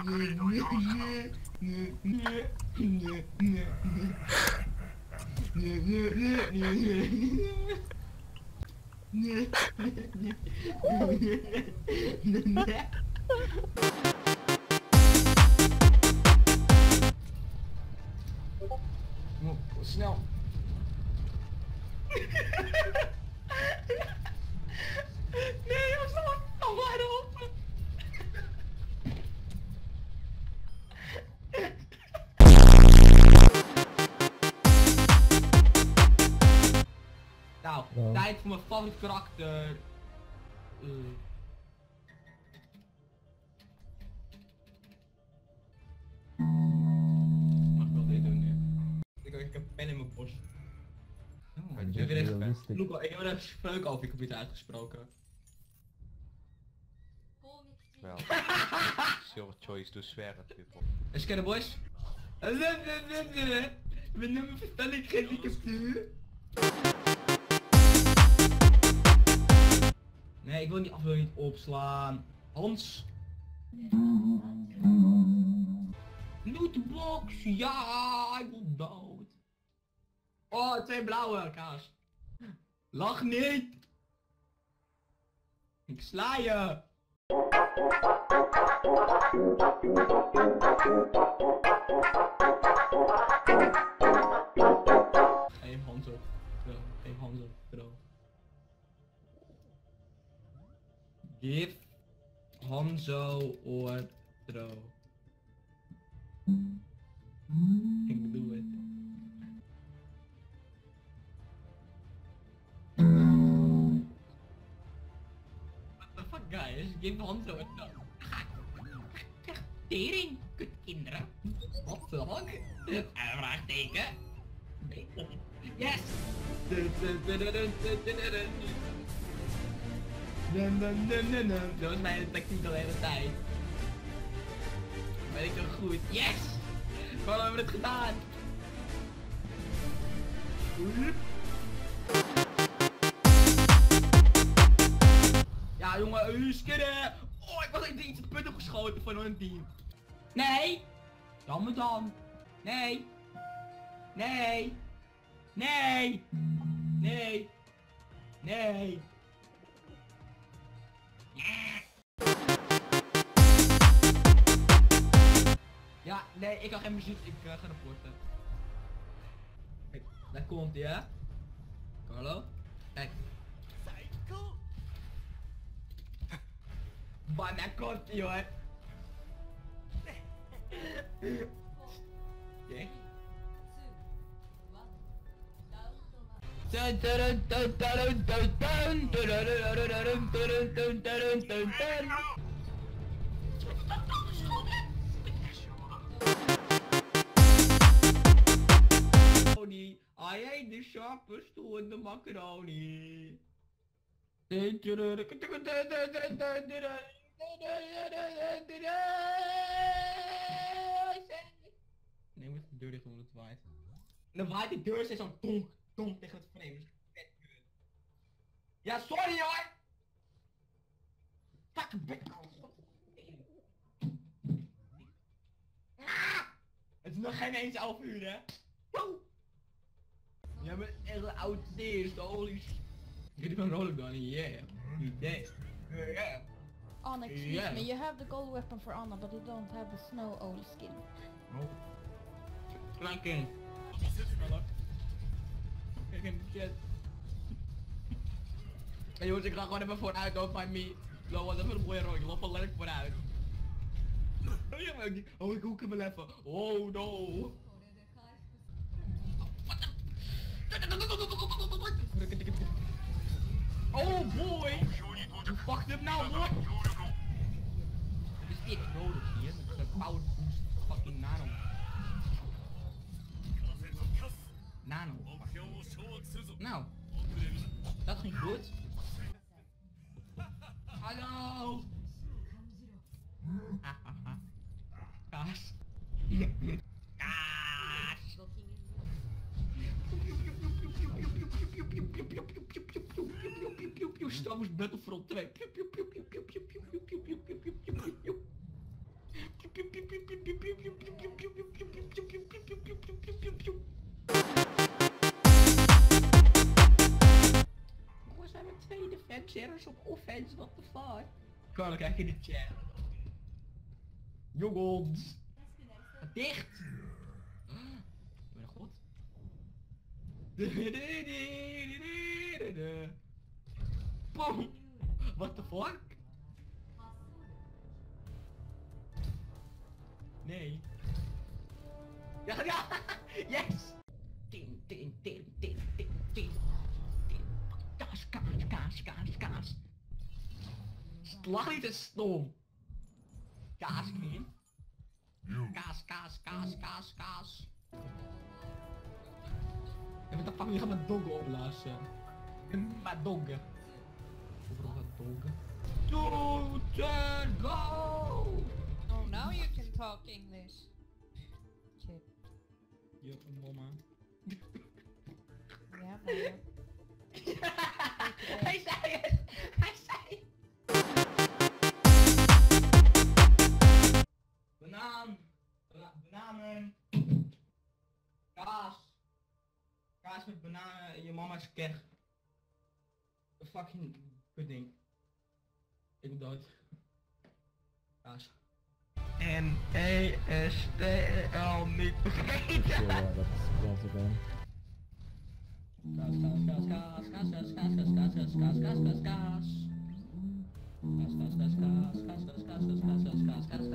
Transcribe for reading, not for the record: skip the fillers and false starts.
Snel. Nee, we staan al maar open. Nou, tijd voor mijn favoriete karakter. Mag ik wel dit doen nu? Ik heb een pen in mijn borst. Oh, ik heb weer even Luca, ik heb er een spreuk over, ik heb iets uitgesproken. Wel. Your choice to swear at people. Eens kennen boys? Mijn nummer verstand gehandicaptuur. Nee, ik wil niet af, wil niet opslaan. Hans. Lootbox, ja, ik wil dood. Oh, 2 blauwe kaas. Lach niet. Ik sla je. Geef Hans op, bro. Geef Hans op, bro. Give Hanzo or bro. Ik doe het. What the fuck guys? Give Hanzo or bro. Tering, kutkinderen. Wat de fuck? Vraagteken. Yes! Dat was mijn tactiek de hele tijd. Ben ik zo goed? Yes! Waarom hebben we het gedaan? Ja jongen, skidden! Oh, ik was echt iets de punt opgeschoten van hun team. Nee! Jammer dan. Nee! Nee! Nee! Nee! Nee! Ja, nee, ik kan geen muziek, ik ga rapporten. Kijk, daar komt hij, hè? Carlo? Kijk. Maar daar komt hij, hoor. Kijk. I ate the sharpest tool in the macaroni. Nee, moet de deur dicht omdat het waait. En dan waait die deur steeds zo'n tonk, tonk tegen het frame. Vet kut. Ja, sorry hoor! Pak een bek. Het is nog geen eens 11 uur, hè? Jij bent echt een autist, holy shit. Get een roller gun, yeah. You dead. Yeah. Anna, excuse me, you have the gold weapon for Anna, but you don't have the snow owl skin. Oh. Klein kind. Kijk hem, shit. Hey jongens, ik ga gewoon even vooruit, don't mind me. Loop wat even een mooie rondje, loop al lekker vooruit. Oh ja, maar ik hoek hem wel even. Oh no. Oh boy! You fucked up now, boy! Wat is dit nodig hier? Een power boost fucking nano. Nano. Nou, dat ging goed. Hallo! Hahaha. Kaas. Kaas! Star Wars Battlefront 2. focus op offense, what the fuck? Kan dan krijg je de chat. Jongens. Ga dicht. Ik ben goed. Boom. What the fuck? Nee. Ja, ja. Yes. Tin, tin, tin, tin, tin, tin. Kaas, kaas, kaas, kaas, kaas. Slag niet te stom. Kaas, Queen. Kaas, kaas, kaas, kaas, kaas. En wat de fuck, je gaat mijn doggen opblazen. Mijn doggen. Overal een doggen. Toeten, go! Oh, now you can talk English. Shit. Yup, mama. Ja, maar... Hij zei het! Hij zei het! Banaan! Bananen! Kaas! Kaas met bananen en je mama's keg. Een fucking pudding. Ik ben dood. Kaas. N-E-S-T-L niet vergeten! Dat is gewoon. Kaas, kaas, kaas, kaas, kaas, kaas, kaas, kaas, kaas, kaas, kaas, kaas, kaas. Kaas, kaas, kaas, kaas, kaas, kaas, kaas, kaas, kaas, kaas, kaas, kaas,